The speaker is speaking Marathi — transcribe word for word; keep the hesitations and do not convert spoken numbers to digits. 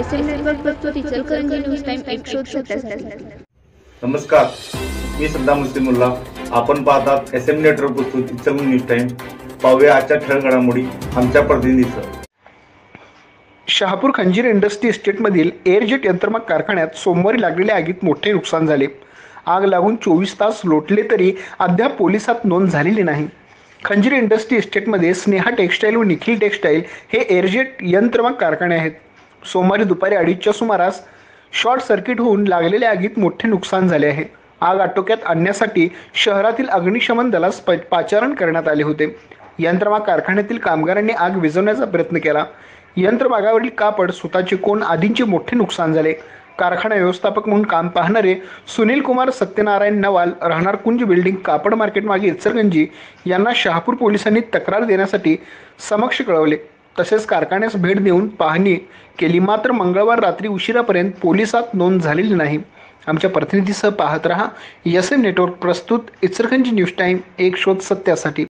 एस एम नेटवर्क प्रस्तुत इचलकरंजी न्यूज टाइम एक शोध सत्यासाठी. नमस्कार, मी सद्दाम मुस्लिमुल्ला. आपण पाहतात एस एम नेटवर्क प्रस्तुत इचलकरंजी न्यूज टाइम. पाहूया आजच्या ठळक घडामोडी आमच्या प्रतिनिधीसह. शहापूर खंजीर इंडस्ट्री इस्टेटमधील एअरजेट यंत्रमाग कारखान्यात सोमवारी लागलेल्या आगीत मोठे नुकसान झाले. आग लागून चोवीस तास लोटले तरी अद्याप पोलिसात नोंद झालेली नाही. खंजीर इंडस्ट्री इस्टेटमध्ये स्नेहा टेक्स्टाईल व निखिल टेक्स्टाईल हे एअरजेट यंत्रमाग कारखाने आहेत. सोमवारी दुपारी अडीचच्या सुमारास शॉर्ट सर्किट होऊन लागलेल्या आगीत मोठे नुकसान झाले आहे. आग आटोक्यात आणण्यासाठी शहरातील अग्निशमन दलास पाचारण करण्यात आले होते. यंत्रमाग कारखान्यातील कामगारांनी आग विझवण्याचा प्रयत्न केला. यंत्रमागावरील कापड, सुताचे कोन आदींचे मोठे नुकसान झाले. कारखाना व्यवस्थापक म्हणून काम पाहणारे सुनील कुमार सत्यनारायण नवाल, राहणार कुंज बिल्डिंग, कापड मार्केट मागे, इचलकरंजी यांना शहापूर पोलिसांनी तक्रार देण्यासाठी समक्ष कळवले. तसेच कारखान्यास भेट देऊन पाहणी केली, मात्र मंगळवार रात्री उशिरापर्यंत पोलिसात नोंद झालेली नाही. आमच्या प्रतिनिधीसह पाहत रहा एस एम नेटवर्क प्रस्तुत इचलकरंजी न्यूज टाइम एक शोध सत्यासाठी.